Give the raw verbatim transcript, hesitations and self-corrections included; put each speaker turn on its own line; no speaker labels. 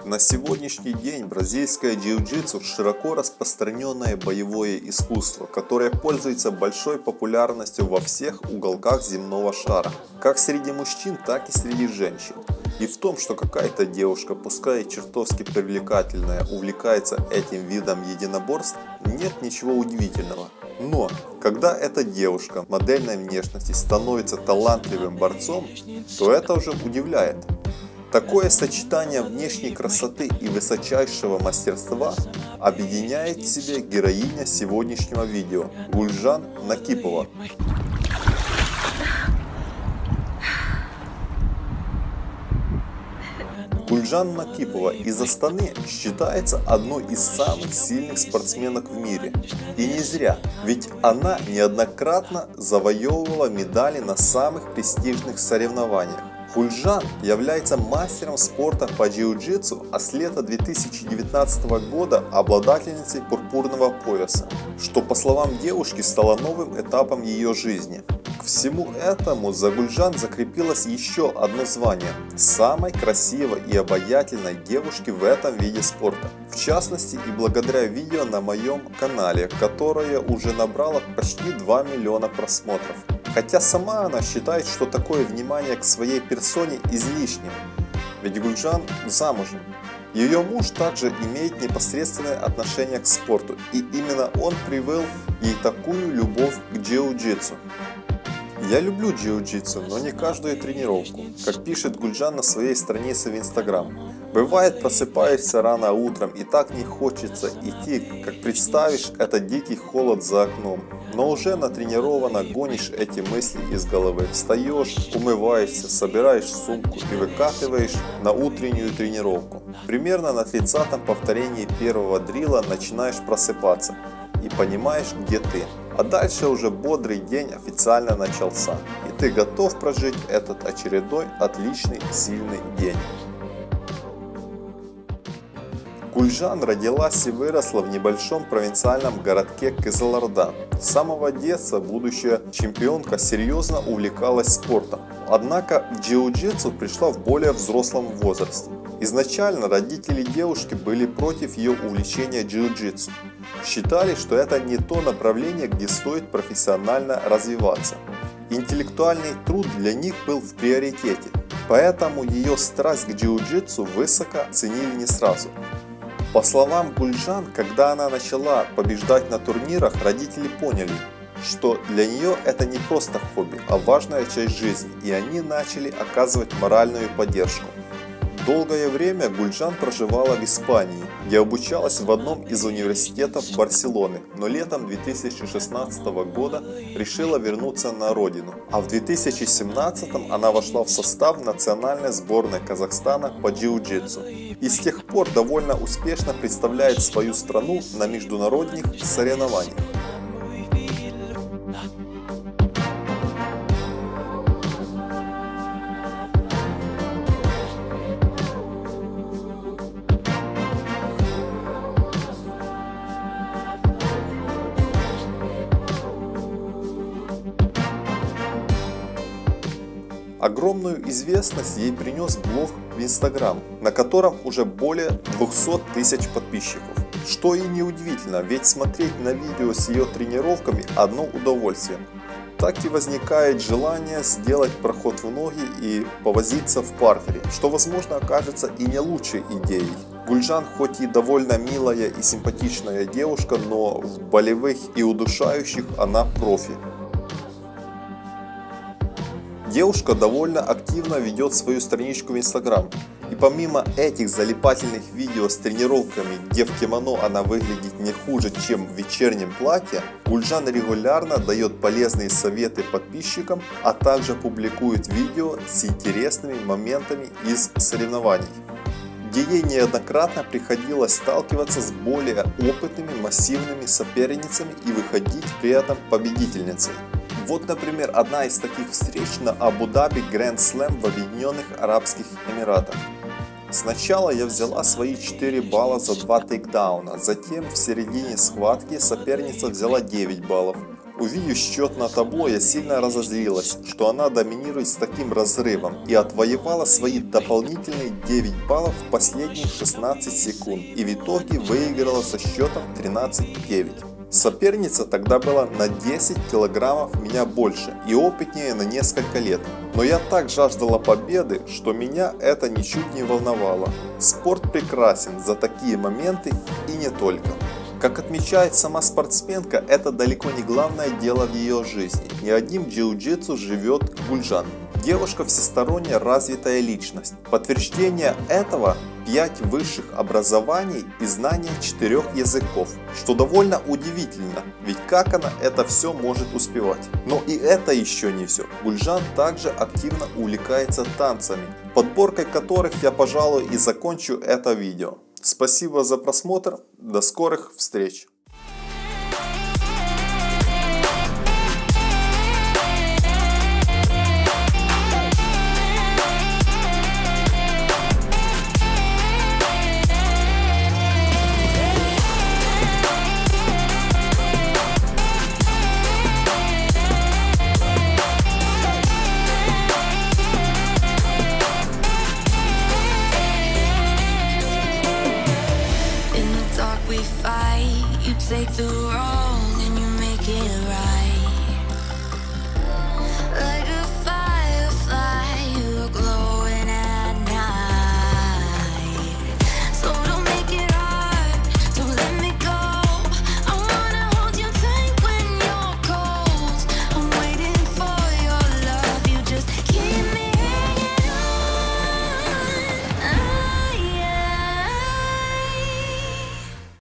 На сегодняшний день бразильское джиу-джитсу широко распространенное боевое искусство, которое пользуется большой популярностью во всех уголках земного шара, как среди мужчин, так и среди женщин. И в том, что какая-то девушка, пускай чертовски привлекательная, увлекается этим видом единоборств, нет ничего удивительного. Но, когда эта девушка модельной внешности становится талантливым борцом, то это уже удивляет. Такое сочетание внешней красоты и высочайшего мастерства объединяет в себе героиня сегодняшнего видео Гульжан Накипова. Гульжан Накипова из Астаны считается одной из самых сильных спортсменок в мире. И не зря, ведь она неоднократно завоевывала медали на самых престижных соревнованиях. Гульжан является мастером спорта по джиу-джитсу, а с лета две тысячи девятнадцатого года обладательницей пурпурного пояса, что, по словам девушки, стало новым этапом ее жизни. К всему этому за Гульжан закрепилось еще одно звание – самой красивой и обаятельной девушки в этом виде спорта. В частности и благодаря видео на моем канале, которое уже набрало почти два миллиона просмотров. Хотя сама она считает, что такое внимание к своей персоне излишним, ведь Гульжан замужем. Ее муж также имеет непосредственное отношение к спорту, и именно он привил ей такую любовь к джиу-джитсу. Я люблю джиу-джитсу, но не каждую тренировку, как пишет Гульжан на своей странице в Инстаграм. Бывает, просыпаешься рано утром и так не хочется идти, как представишь этот дикий холод за окном. Но уже натренированно гонишь эти мысли из головы. Встаешь, умываешься, собираешь сумку и выкатываешь на утреннюю тренировку. Примерно на тридцатом повторении первого дрила начинаешь просыпаться и понимаешь, где ты. А дальше уже бодрый день официально начался, и ты готов прожить этот очередной отличный сильный день. Гульжан родилась и выросла в небольшом провинциальном городке Кызылорда. С самого детства будущая чемпионка серьезно увлекалась спортом. Однако в джиу-джитсу пришла в более взрослом возрасте. Изначально родители девушки были против ее увлечения джиу-джитсу. Считали, что это не то направление, где стоит профессионально развиваться. Интеллектуальный труд для них был в приоритете, поэтому ее страсть к джиу-джитсу высоко ценили не сразу. По словам Гульжан, когда она начала побеждать на турнирах, родители поняли, что для нее это не просто хобби, а важная часть жизни, и они начали оказывать моральную поддержку. Долгое время Гульжан проживала в Испании, где обучалась в одном из университетов Барселоны, но летом две тысячи шестнадцатого года решила вернуться на родину. А в две тысячи семнадцатом она вошла в состав национальной сборной Казахстана по джиу-джитсу. И с тех пор довольно успешно представляет свою страну на международных соревнованиях. Огромную известность ей принес блог в Инстаграм, на котором уже более двухсот тысяч подписчиков. Что и неудивительно, ведь смотреть на видео с ее тренировками одно удовольствие. Так и возникает желание сделать проход в ноги и повозиться в партере, что возможно окажется и не лучшей идеей. Гульжан хоть и довольно милая и симпатичная девушка, но в болевых и удушающих она профи. Девушка довольно активно ведет свою страничку в Инстаграм. И помимо этих залипательных видео с тренировками, где в кимоно она выглядит не хуже, чем в вечернем платье, Гульжан регулярно дает полезные советы подписчикам, а также публикует видео с интересными моментами из соревнований, где ей неоднократно приходилось сталкиваться с более опытными массивными соперницами и выходить при этом победительницей. Вот, например, одна из таких встреч на Абу-Даби Гранд Слэм в Объединенных Арабских Эмиратах. Сначала я взяла свои четыре балла за два тейкдауна, затем в середине схватки соперница взяла девять баллов. Увидев счет на табло, я сильно разозлилась, что она доминирует с таким разрывом и отвоевала свои дополнительные девять баллов в последние шестнадцать секунд и в итоге выиграла со счетом тринадцать девять. Соперница тогда была на десять килограммов меня больше и опытнее на несколько лет, но я так жаждала победы, что меня это ничуть не волновало. Спорт прекрасен за такие моменты и не только. Как отмечает сама спортсменка, это далеко не главное дело в ее жизни. Не одним джиу-джитсу живет Гульжан. Девушка всесторонне развитая личность. Подтверждение этого – пять высших образований и знание четырех языков, что довольно удивительно, ведь как она это все может успевать? Но и это еще не все. Гульжан также активно увлекается танцами, подборкой которых я, пожалуй, и закончу это видео. Спасибо за просмотр, до скорых встреч!